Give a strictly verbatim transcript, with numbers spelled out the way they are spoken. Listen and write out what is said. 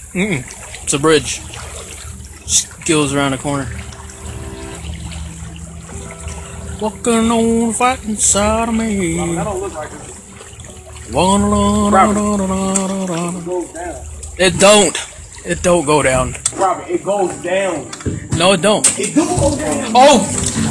Mm-mm. It's a bridge. Just goes around the corner. Walking on the fighting side of me. That don't look like it. It goes down. It don't. It don't go down. Robert, it goes down. No, it don't. It do go down. Oh!